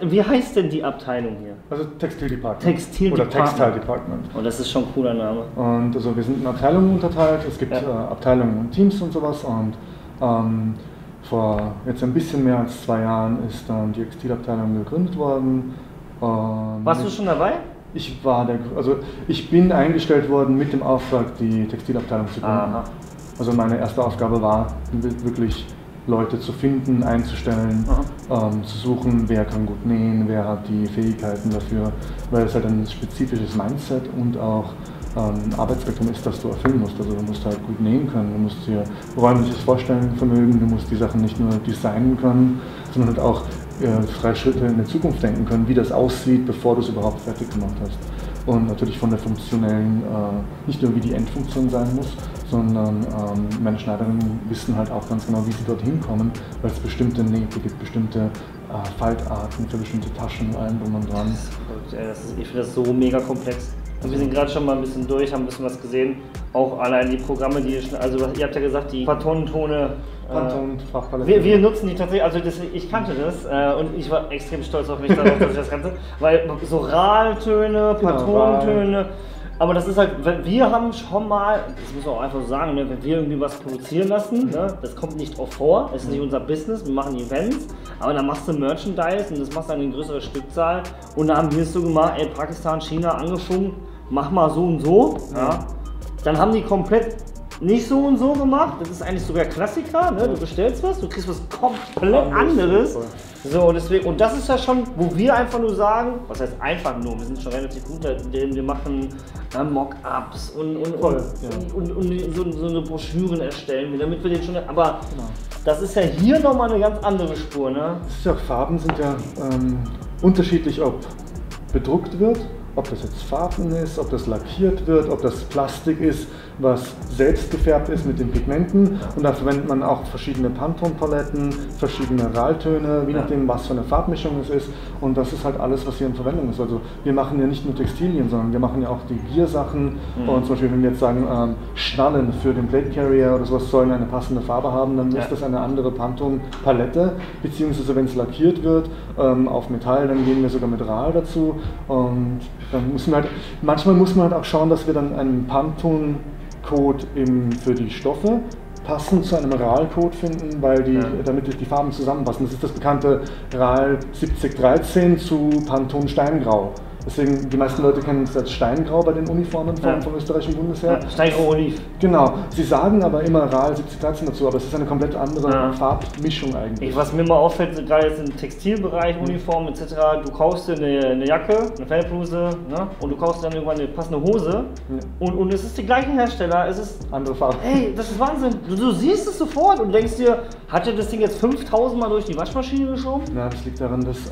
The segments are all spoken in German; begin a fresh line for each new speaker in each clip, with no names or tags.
Wie heißt denn die Abteilung hier?
Also Textildepartment.
Textildepartment.
Oder Textile Department.
Oh, das ist schon ein cooler Name.
Und also wir sind in Abteilungen unterteilt. Es gibt Abteilungen und Teams und sowas. Und vor jetzt ein bisschen mehr als 2 Jahren ist dann die Textilabteilung gegründet worden.
Warst du schon dabei?
Ich bin eingestellt worden mit dem Auftrag, die Textilabteilung zu gründen.
Aha.
Also meine erste Aufgabe war, wirklich Leute zu finden, einzustellen, zu suchen, wer kann gut nähen, wer hat die Fähigkeiten dafür, weil es halt ein spezifisches Mindset und auch ein Arbeitsspektrum ist, das du erfüllen musst. Also du musst halt gut nähen können, du musst dir räumliches Vorstellungsvermögen, du musst die Sachen nicht nur designen können, sondern halt auch 3 Schritte in die Zukunft denken können, wie das aussieht, bevor du es überhaupt fertig gemacht hast. Und natürlich von der funktionellen, nicht nur wie die Endfunktion sein muss, sondern meine Schneiderinnen wissen halt auch ganz genau, wie sie dorthin kommen, weil es bestimmte Nähte gibt, bestimmte Faltarten für bestimmte Taschen, allem drum und dran.
Ich finde das so mega komplex. Also wir sind gerade schon mal ein bisschen durch, haben ein bisschen was gesehen. Auch allein die Programme, die also ihr habt ja gesagt, die Pantone,
Fachpalette.
Wir nutzen die tatsächlich, also ich kannte das und ich war extrem stolz auf mich darauf, dass ich das kannte, weil so Raltöne, Patonentöne, aber das ist halt, wir haben schon mal, das muss man auch einfach so sagen, ne, wenn wir irgendwie was produzieren lassen, ne, das kommt nicht oft vor, das ist nicht unser Business, wir machen Events, aber dann machst du Merchandise und das machst du dann in größerer Stückzahl und da haben wir es so gemacht, ey, Pakistan, China angefangen, mach mal so und so, ja. Dann haben die komplett nicht so und so gemacht, das ist eigentlich sogar Klassiker, ne? Du bestellst was, du kriegst was komplett anderes. So, und deswegen, und das ist ja schon, wo wir einfach nur sagen, was heißt einfach nur, wir sind schon relativ gut darin, wir machen Mock-ups und so eine Broschüren erstellen, damit wir den schon, aber das ist ja hier nochmal eine ganz andere Spur, ne?
Es ist ja, Farben sind ja unterschiedlich, ob bedruckt wird, ob das jetzt Farben ist, ob das lackiert wird, ob das Plastik ist, was selbst gefärbt ist mit den Pigmenten. Und da verwendet man auch verschiedene Pantone-Paletten, verschiedene Raltöne, je nachdem, was für eine Farbmischung es ist. Und das ist halt alles, was hier in Verwendung ist. Also wir machen ja nicht nur Textilien, sondern wir machen ja auch die Gear-Sachen. Und zum Beispiel, wenn wir jetzt sagen, Schnallen für den Blade Carrier oder sowas sollen eine passende Farbe haben, dann ist das eine andere Pantone-Palette. Beziehungsweise wenn es lackiert wird auf Metall, dann gehen wir sogar mit Ral dazu. Und dann müssen wir halt, manchmal muss man halt auch schauen, dass wir dann einen Pantone-Code für die Stoffe passend zu einem RAL-Code finden, weil damit die Farben zusammenpassen. Das ist das bekannte RAL 7013 zu Pantone Steingrau. Deswegen, die meisten Leute kennen es als Steingrau bei den Uniformen vom österreichischen Bundesheer.
Ja, Steingrau-Oliv.
Genau. Sie sagen aber immer RAL 7013 dazu, aber es ist eine komplett andere Farbmischung eigentlich.
Was mir mal auffällt, gerade jetzt im Textilbereich, Uniformen etc., du kaufst dir eine Jacke, eine Feldbluse, ne? Und du kaufst dann irgendwann eine passende Hose und es ist der gleiche Hersteller, es ist
andere Farbe.
Ey, das ist Wahnsinn. Du siehst es sofort und denkst dir, hat dir das Ding jetzt 5000 Mal durch die Waschmaschine geschoben?
Ja, das liegt daran, dass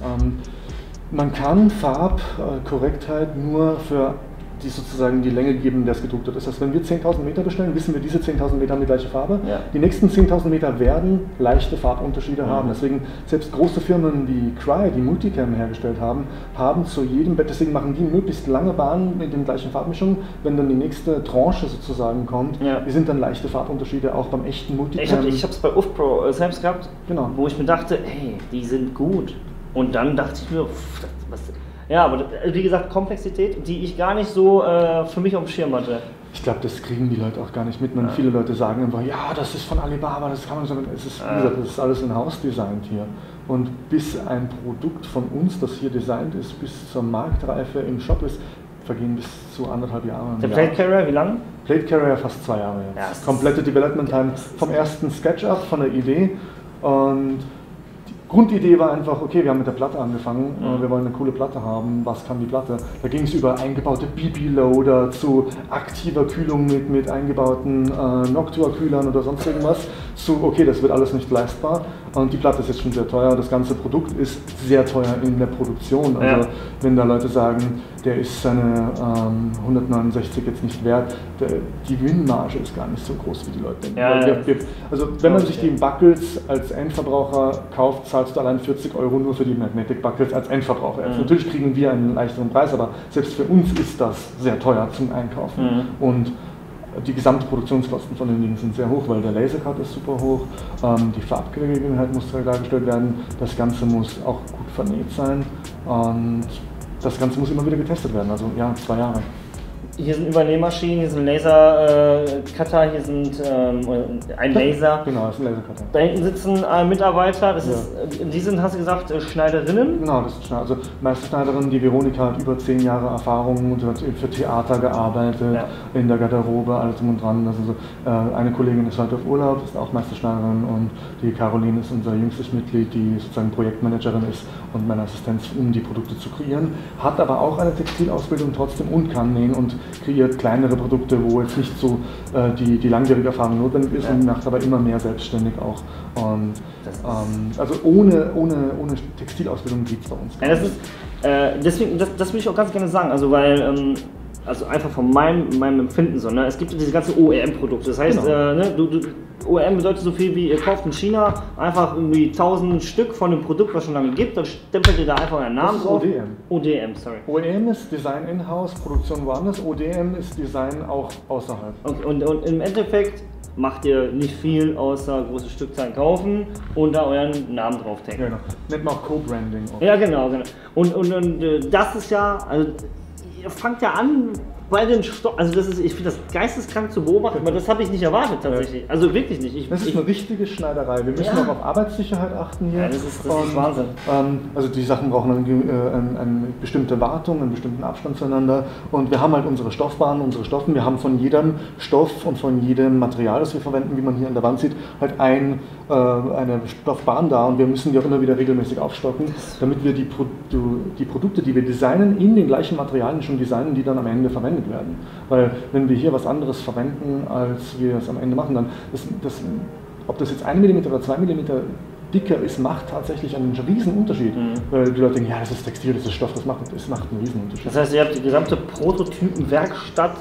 man kann Farbkorrektheit nur für die sozusagen die Länge geben, der es gedruckt wird. Das heißt, wenn wir 10.000 Meter bestellen, wissen wir, diese 10.000 Meter haben die gleiche Farbe. Ja. Die nächsten 10.000 Meter werden leichte Farbunterschiede haben. Deswegen, selbst große Firmen wie Crye, die Multicam hergestellt haben, haben zu jedem Bett, deswegen machen die möglichst lange Bahnen mit den gleichen Farbmischungen. Wenn dann die nächste Tranche sozusagen kommt, die sind dann leichte Farbunterschiede auch beim echten Multicam.
Ich habe es bei UFPRO selbst gehabt, wo ich mir dachte, hey, die sind gut. Und dann dachte ich mir, was. Ja, aber wie gesagt, Komplexität, die ich gar nicht so für mich auf dem Schirm hatte.
Ich glaube, das kriegen die Leute auch gar nicht mit. Viele Leute sagen einfach, ja, das ist von Alibaba, das kann man so. Es ist, wie gesagt, das ist alles in-house designt hier. Und bis ein Produkt von uns, das hier designt ist, bis zur Marktreife im Shop ist, vergehen bis zu 1,5 Jahre.
Der Plate Carrier, wie lange?
Plate Carrier fast 2 Jahre jetzt. Ja, komplette Development Time vom ersten SketchUp, von der Idee. Und Grundidee war einfach, okay, wir haben mit der Platte angefangen, wir wollen eine coole Platte haben, was kann die Platte? Da ging es über eingebaute BB-Loader zu aktiver Kühlung mit eingebauten Noctua-Kühlern oder sonst irgendwas, zu, okay, das wird alles nicht leistbar und die Platte ist jetzt schon sehr teuer, das ganze Produkt ist sehr teuer in der Produktion, also wenn da Leute sagen, der ist seine 169 jetzt nicht wert, die Gewinnmarge ist gar nicht so groß, wie die Leute denken. Also wenn man sich die Buckles als Endverbraucher kauft, zahlst du allein 40 € nur für die Magnetic Buckles als Endverbraucher. Natürlich kriegen wir einen leichteren Preis, aber selbst für uns ist das sehr teuer zum Einkaufen. Und die Gesamtproduktionskosten von den Dingen sind sehr hoch, weil der Lasercut ist super hoch, die Farbgelegenheit muss dargestellt werden, das Ganze muss auch gut vernäht sein und das Ganze muss immer wieder getestet werden, also ja, 2 Jahre.
Hier sind Übernähmaschinen, hier sind Laser-Cutter, hier sind ein Laser.
Genau, das ist ein Lasercutter.
Da hinten sitzen Mitarbeiter, die sind, hast du gesagt, Schneiderinnen?
Genau, das ist also Meisterschneiderin, die Veronika hat über 10 Jahre Erfahrung und hat für Theater gearbeitet, in der Garderobe, alles drum und dran. Also eine Kollegin ist heute auf Urlaub, ist auch Meisterschneiderin und die Caroline ist unser jüngstes Mitglied, die sozusagen Projektmanagerin ist und meine Assistenz, um die Produkte zu kreieren, hat aber auch eine Textilausbildung trotzdem und kann nähen und kreiert kleinere Produkte, wo jetzt nicht so die langjährige Erfahrung notwendig ist und macht aber immer mehr selbstständig auch. Und also ohne Textilausbildung geht es bei uns.
Ja, das ist, deswegen, das will ich auch ganz gerne sagen, also weil also einfach von meinem Empfinden so, ne? Es gibt diese ganzen OEM-Produkte, das heißt, OEM bedeutet so viel wie, ihr kauft in China einfach irgendwie 1000 Stück von dem Produkt, was schon lange gibt, dann stempelt ihr da einfach einen Namen drauf.
ODM.
ODM, sorry.
OEM ist Design in-house, Produktion woanders, ODM ist Design auch außerhalb.
Okay, und im Endeffekt macht ihr nicht viel, außer große Stückzahlen kaufen und da euren Namen drauf taggen.
Genau, nennt man auch Co-Branding.
Ja, genau. Und das ist ja, also ihr fangt ja an bei den Stoffen, also das ist, ich finde das geisteskrank zu beobachten, aber das habe ich nicht erwartet tatsächlich. Also wirklich nicht.
Das ist eine richtige Schneiderei. Wir müssen auch auf Arbeitssicherheit achten hier.
Ja, das ist Wahnsinn.
Also die Sachen brauchen eine bestimmte Wartung, einen bestimmten Abstand zueinander. Und wir haben halt unsere Stoffbahnen, unsere Stoffen. Wir haben von jedem Stoff und von jedem Material, das wir verwenden, wie man hier an der Wand sieht, halt eine Stoffbahn da. Und wir müssen die auch immer wieder regelmäßig aufstocken, damit wir die Produkte, die wir designen, in den gleichen Materialien schon designen, die dann am Ende verwendet werden. Weil wenn wir hier was anderes verwenden, als wir es am Ende machen, dann ob das jetzt 1 mm oder 2 mm dicker ist, macht tatsächlich einen riesen Unterschied. Weil die Leute denken, ja, das ist Textil, das ist Stoff, das macht einen riesen Unterschied.
Das heißt, ihr habt die gesamte Prototypenwerkstatt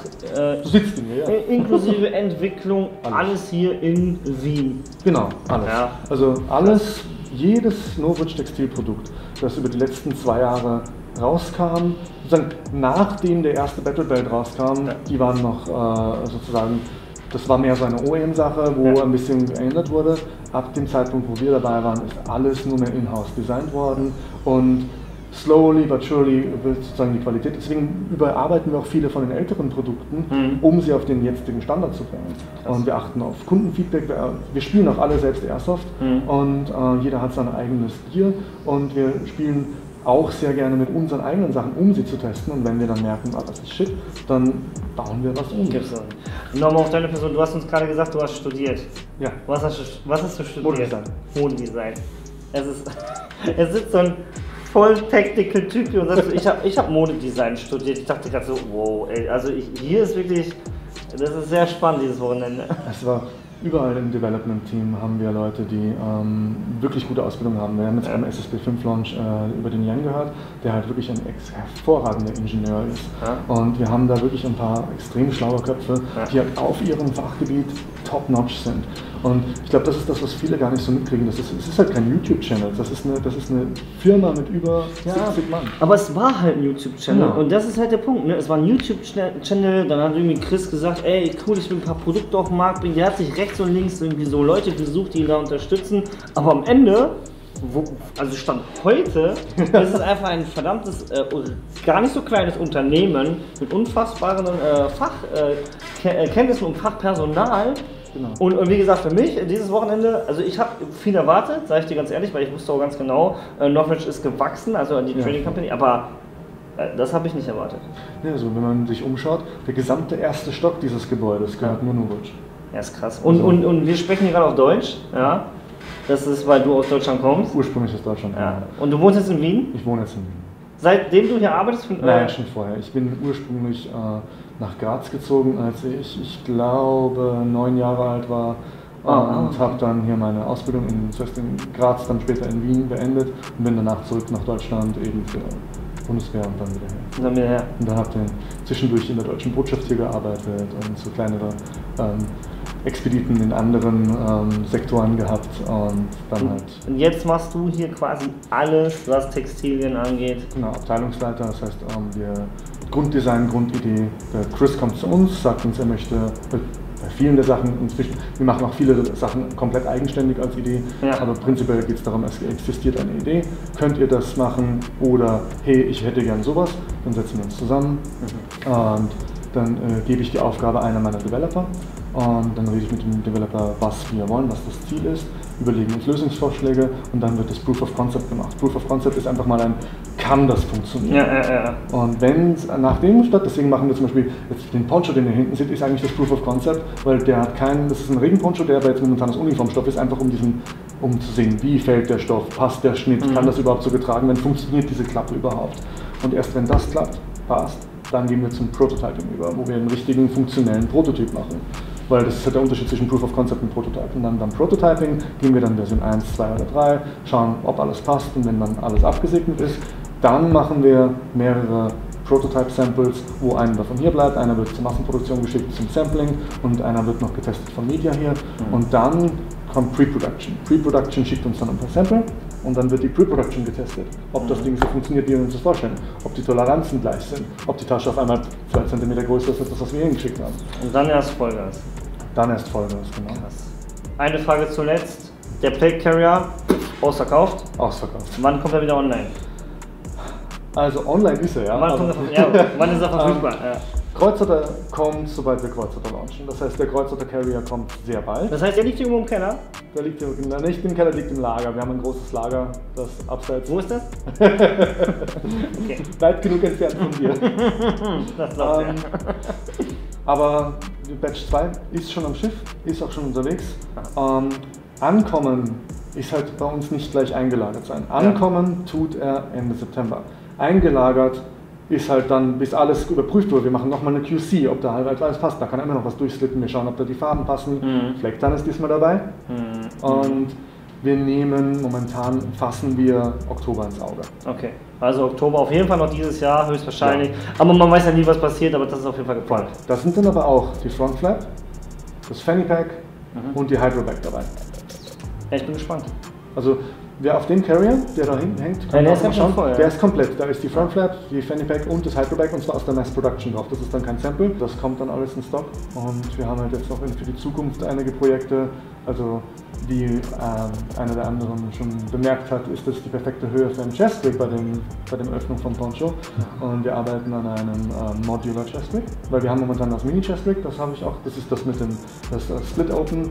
inklusive Entwicklung, alles hier in Wien.
Genau, alles.
Ja.
Also jedes Norwich Textilprodukt, das über die letzten 2 Jahre rauskam, sozusagen nachdem der erste Battle Belt rauskam, die waren noch sozusagen, das war mehr so eine OEM-Sache, wo ein bisschen geändert wurde. Ab dem Zeitpunkt, wo wir dabei waren, ist alles nur mehr in-house designt worden und slowly but surely wird sozusagen die Qualität. Deswegen überarbeiten wir auch viele von den älteren Produkten, um sie auf den jetzigen Standard zu bringen. Und wir achten auf Kundenfeedback. Wir spielen auch alle selbst Airsoft und jeder hat sein eigenes Gear und wir spielen auch sehr gerne mit unseren eigenen Sachen, um sie zu testen. Und wenn wir dann merken, das ist shit, dann bauen wir was um.
Nochmal auf deine Person, du hast uns gerade gesagt, du hast studiert.
Ja.
Was hast du studiert?
Modedesign.
Modedesign. Es sitzt so ein voll technical Typ hier und sagt, ich hab Modedesign studiert. Ich dachte gerade so, wow, ey, also hier ist wirklich, das ist sehr spannend dieses Wochenende.
Es war überall im Development-Team haben wir Leute, die wirklich gute Ausbildung haben. Wir haben jetzt beim SSB 5 Launch über den Jan gehört, der halt wirklich ein hervorragender Ingenieur ist. Ja. Und wir haben da wirklich ein paar extrem schlaue Köpfe, die halt auf ihrem Fachgebiet top-notch sind. Und ich glaube, das ist das, was viele gar nicht so mitkriegen. Es ist halt kein YouTube-Channel, das ist eine Firma mit über 70 Mann.
Aber es war halt ein YouTube-Channel und das ist halt der Punkt. Ne? Es war ein YouTube-Channel, dann hat irgendwie Chris gesagt, ey cool, ich will ein paar Produkte auf den Markt bringen. Der hat sich rechts und links irgendwie so Leute gesucht, die ihn da unterstützen. Aber am Ende, also Stand heute, ist es einfach ein verdammtes, gar nicht so kleines Unternehmen mit unfassbaren Fachkenntnissen und Fachpersonal. Genau. Und wie gesagt, für mich dieses Wochenende, also ich habe viel erwartet, sage ich dir ganz ehrlich, weil ich wusste auch ganz genau, Norwich ist gewachsen, also die Trading Company, aber das habe ich nicht erwartet. Ja,
also wenn man sich umschaut, der gesamte erste Stock dieses Gebäudes gehört nur Norwich.
Ja, ist krass. Und wir sprechen hier gerade auf Deutsch, ja. Das ist, weil du aus Deutschland kommst.
Ursprünglich aus Deutschland,
ja. Und du wohnst jetzt in Wien?
Ich wohne jetzt in Wien.
Seitdem du hier arbeitest?
Nein, schon vorher. Ich bin ursprünglich nach Graz gezogen, als ich glaube 9 Jahre alt war und habe dann hier meine Ausbildung zuerst in Graz, dann später in Wien beendet und bin danach zurück nach Deutschland eben für Bundeswehr und dann wieder her. Und dann habe ich zwischendurch in der deutschen Botschaft hier gearbeitet und so kleinere Expediten in anderen Sektoren gehabt und dann halt.
Und jetzt machst du hier quasi alles, was Textilien angeht?
Genau, Abteilungsleiter, das heißt, wir Grunddesign, Grundidee. Der Chris kommt zu uns, sagt uns, er möchte bei vielen der Sachen inzwischen, wir machen auch viele Sachen komplett eigenständig als Idee, aber prinzipiell geht es darum, es existiert eine Idee, könnt ihr das machen oder hey, ich hätte gern sowas, dann setzen wir uns zusammen und dann gebe ich die Aufgabe einer meiner Developer und dann rede ich mit dem Developer, was wir wollen, was das Ziel ist, überlegen uns Lösungsvorschläge und dann wird das Proof of Concept gemacht. Proof of Concept ist einfach mal kann das funktionieren? Und wenn nach dem statt, deswegen machen wir zum Beispiel jetzt den Poncho, den ihr hinten seht, ist eigentlich das Proof of Concept, weil der hat das ist ein Regenponcho, der aber jetzt momentan das Uniformstoff ist, einfach um zu sehen, wie fällt der Stoff, passt der Schnitt, kann das überhaupt so getragen werden, funktioniert diese Klappe überhaupt? Und erst wenn das klappt, passt, dann gehen wir zum Prototyping über, wo wir einen richtigen funktionellen Prototyp machen. Weil das ist halt der Unterschied zwischen Proof of Concept und Prototype. Und dann beim Prototyping gehen wir dann Version 1, 2 oder 3, schauen, ob alles passt und wenn dann alles abgesegnet ist, dann machen wir mehrere Prototype-Samples, wo einer davon hier bleibt, einer wird zur Massenproduktion geschickt zum Sampling und einer wird noch getestet von Media hier und dann kommt Pre-Production. Pre-Production schickt uns dann ein paar Sample und dann wird die Pre-Production getestet, ob das Ding so funktioniert, wie wir uns das vorstellen, ob die Toleranzen gleich sind, ob die Tasche auf einmal 2 cm größer ist als das, was wir hingeschickt haben.
Und dann erst Vollgas.
Dann erst Vollgas, genau.
Krass. Eine Frage zuletzt, der Plate Carrier, ausverkauft?
Ausverkauft.
Wann kommt er wieder online?
Also online ist er, ja.
Wann ist er verfügbar?
Kreuzerter kommt, sobald wir Kreuzerter launchen. Das heißt, der Kreuzerter Carrier kommt sehr bald.
Das heißt, der liegt irgendwo im Keller?
Der liegt nicht im Keller, liegt im Lager. Wir haben ein großes Lager, das abseits.
Wo ist das?
Okay. Weit genug entfernt von dir.
Das glaubt er.
Aber Batch 2 ist schon am Schiff, ist auch schon unterwegs. Ankommen ist halt bei uns nicht gleich eingelagert sein. Ankommen tut er Ende September. Eingelagert ist halt dann, bis alles überprüft wurde. Wir machen nochmal eine QC, ob da halt alles passt. Da kann immer noch was durchslitten, wir schauen, ob da die Farben passen. Flecktan ist diesmal dabei. Und wir momentan fassen wir Oktober ins Auge.
Okay, also Oktober auf jeden Fall noch dieses Jahr, höchstwahrscheinlich. Ja. Aber man weiß ja nie, was passiert, aber das ist auf jeden Fall geplant.
Da sind dann aber auch die Front Flap, das Fanny Pack und die Hydroback dabei.
Ja, ich bin gespannt.
Also wer auf dem Carrier, der da hinten hängt, kann
der ist ganz
schauen.
Voll, ja.
Der ist komplett. Da ist die Front Flap, die Fanny Pack und das Hydroback und zwar aus der Mass Production drauf. Das ist dann kein Sample, das kommt dann alles in Stock. Und wir haben halt jetzt noch für die Zukunft einige Projekte, also wie einer der anderen schon bemerkt hat, ist das die perfekte Höhe für einen Chest Rig bei der Öffnung vom Poncho. Und wir arbeiten an einem Modular Chest Rig, weil wir haben momentan das Mini Chest Rig, das habe ich auch, das ist das mit dem Split Open.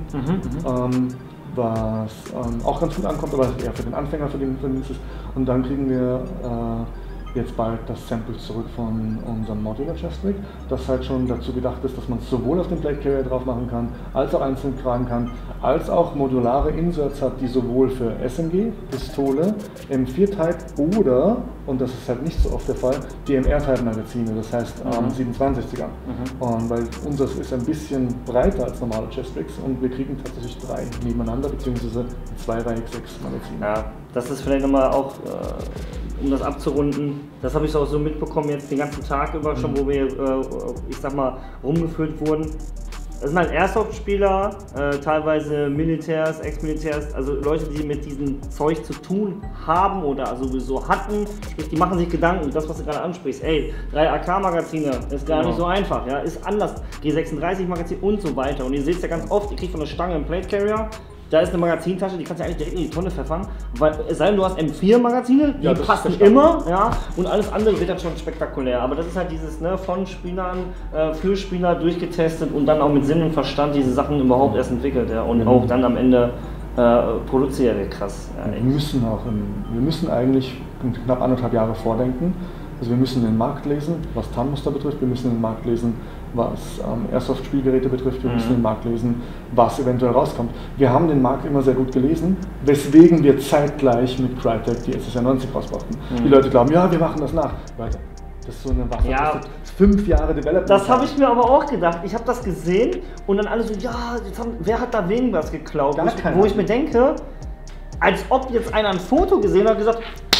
Was auch ganz gut ankommt, aber eher für den Anfänger, für den ist es. Und dann kriegen wir jetzt bald das Sample zurück von unserem Modular Chest Rig, das halt schon dazu gedacht ist, dass man es sowohl auf den Plate Carrier drauf machen kann, als auch einzeln tragen kann, als auch modulare Inserts hat, die sowohl für SMG, Pistole, M4-Type oder, und das ist halt nicht so oft der Fall, DMR-Type-Magazine, das heißt 27er. Und weil unseres ist ein bisschen breiter als normale Chest Rigs und wir kriegen tatsächlich 3 nebeneinander, beziehungsweise 2 X6 Magazine.
Ja, das ist vielleicht nochmal auch, um das abzurunden, das habe ich auch so mitbekommen jetzt den ganzen Tag über schon, wo wir, ich sag mal, rumgeführt wurden. Das sind halt Airsoft-Spieler, teilweise Militärs, Ex-Militärs, also Leute, die mit diesem Zeug zu tun haben oder sowieso hatten. Sprich, die machen sich Gedanken, das, was du gerade ansprichst. Ey, 3 AK-Magazine ist gar nicht so einfach, ja, ist anders. G36-Magazin und so weiter. Und ihr seht es ja ganz oft, ihr kriegt von der Stange einen Plate Carrier. Da ist eine Magazintasche, die kannst du eigentlich direkt in die Tonne pfeffern, weil es sei denn, du hast M4-Magazine, die passen immer, ja, und alles andere wird dann schon spektakulär. Aber das ist halt dieses von Spielern für Spieler durchgetestet und dann auch mit Sinn und Verstand diese Sachen überhaupt erst entwickelt, ja, und auch dann am Ende produziert. Krass. Ja,
wir müssen eigentlich knapp 1,5 Jahre vordenken. Also wir müssen den Markt lesen, was Tarnmuster betrifft, wir müssen den Markt lesen, was Airsoft-Spielgeräte betrifft, wir müssen den Markt lesen, was eventuell rauskommt. Wir haben den Markt immer sehr gut gelesen, weswegen wir zeitgleich mit Crytek die SSR90 rausbrachten. Die Leute glauben, ja, wir machen das nach. Leute, das ist so eine Waffe,
ja,
das 5 Jahre Development.
Das habe ich mir aber auch gedacht. Ich habe das gesehen und dann alle so, ja, wer hat da wegen was geklaut? Wo ich mir denke, als ob jetzt einer ein Foto gesehen hat und gesagt,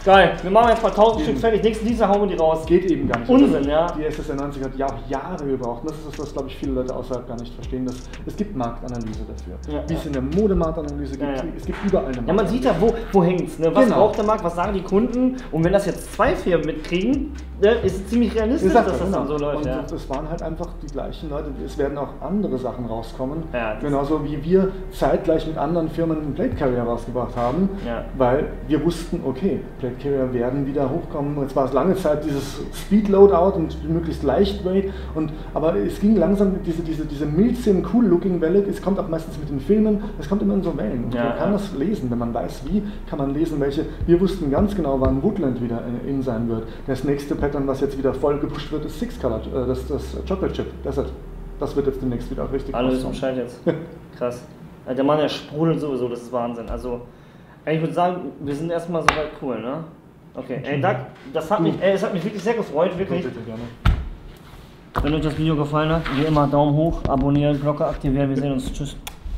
Geil, wir machen jetzt mal 1000 Stück fertig, nächsten Dienstag hauen wir die raus.
Geht eben gar nicht.
Unsinn, ja.
Die SSR 90 hat ja auch Jahre gebraucht. Und das ist das, was, glaube ich, viele Leute außerhalb gar nicht verstehen. Es gibt Marktanalyse dafür. Wie es in der Modemarktanalyse gibt. Es gibt überall eine Marktanalyse.
Ja, man sieht ja, wo hängt es. Ne? Was braucht der Markt, was sagen die Kunden? Und wenn das jetzt 2 Firmen mitkriegen, ist es ziemlich realistisch, dass das dann so läuft.
Und es waren halt einfach die gleichen Leute. Es werden auch andere Sachen rauskommen.
Ja,
genauso wie wir zeitgleich mit anderen Firmen einen Plate Carrier rausgebracht haben. Ja. Weil wir wussten, okay, Plate Carrier werden wieder hochkommen. Jetzt war es lange Zeit dieses Speed Loadout und möglichst Lightweight. Aber es ging langsam, diese Milzim Cool-Looking Welle, es kommt auch meistens mit den Filmen, es kommt immer in so Wellen. Und man kann das lesen, wenn man weiß, wie, kann man lesen, welche. Wir wussten ganz genau, wann Woodland wieder in sein wird. Das nächste Pattern, was jetzt wieder voll gepusht wird, ist Six Color, das Chocolate Chip. Das wird jetzt demnächst wieder richtig
alles ist Bescheid jetzt. Krass. Der Mann, der sprudelt sowieso, das ist Wahnsinn. Also, ich würde sagen, wir sind erstmal soweit cool, ne? Okay, ey, Doug, es hat mich wirklich sehr gefreut, wirklich. Bitte, gerne. Wenn euch das Video gefallen hat, wie immer Daumen hoch, abonnieren, Glocke aktivieren, wir sehen uns. Tschüss.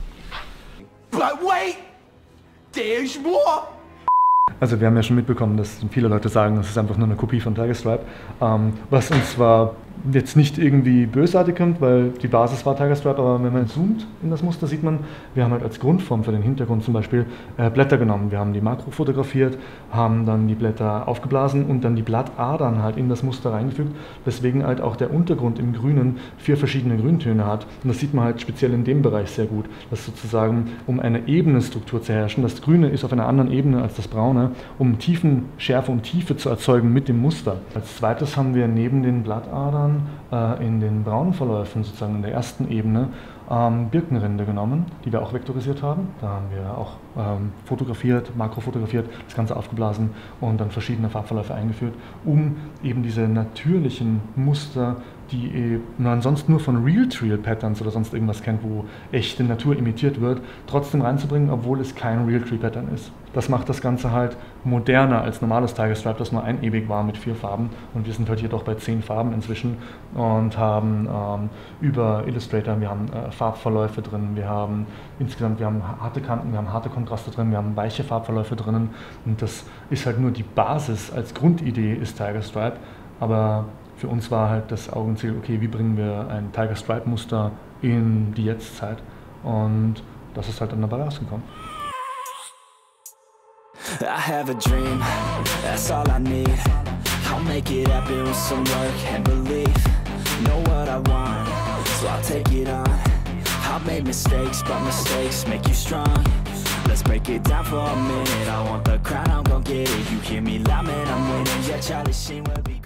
But wait, there's more.
Also wir haben ja schon mitbekommen, dass viele Leute sagen, das ist einfach nur eine Kopie von Tiger Stripe, was uns zwar jetzt nicht irgendwie bösartig kommt, weil die Basis war Tiger Stripe, aber wenn man zoomt in das Muster, sieht man, wir haben halt als Grundform für den Hintergrund zum Beispiel Blätter genommen. Wir haben die Makro fotografiert, haben dann die Blätter aufgeblasen und dann die Blattadern halt in das Muster reingefügt, weswegen halt auch der Untergrund im Grünen 4 verschiedene Grüntöne hat. Und das sieht man halt speziell in dem Bereich sehr gut, dass sozusagen, um eine Ebenenstruktur zu herrschen, das Grüne ist auf einer anderen Ebene als das Braune, um Tiefenschärfe und Tiefe zu erzeugen mit dem Muster. Als zweites haben wir neben den Blattadern in den braunen Verläufen, sozusagen in der ersten Ebene, Birkenrinde genommen, die wir auch vektorisiert haben. Da haben wir auch fotografiert, makrofotografiert, das Ganze aufgeblasen und dann verschiedene Farbverläufe eingeführt, um eben diese natürlichen Muster, die man sonst nur von Realtree-Patterns oder sonst irgendwas kennt, wo echte Natur imitiert wird, trotzdem reinzubringen, obwohl es kein Realtree-Pattern ist. Das macht das Ganze halt moderner als normales Tiger Stripe, das nur einebig war mit 4 Farben. Und wir sind halt hier doch bei 10 Farben inzwischen und haben über Illustrator, wir haben Farbverläufe drin, wir haben harte Kanten, wir haben harte Kontraste drin, wir haben weiche Farbverläufe drinnen. Und das ist halt nur die Basis, als Grundidee ist Tiger Stripe, aber für uns war halt das Augenziel, okay, wie bringen wir ein Tiger Stripe Muster in die Jetztzeit, und das ist halt dann dabei rausgekommen.
I have a dream, that's all I need. I'll make it happen with some work and belief. Know what I want, so I'll take it on. I've made mistakes, but mistakes make you strong. Let's break it down for a minute. I want the crown, I'm gon' get it. You hear me loud, man, I'm winning. Yeah, Charlie Sheen will be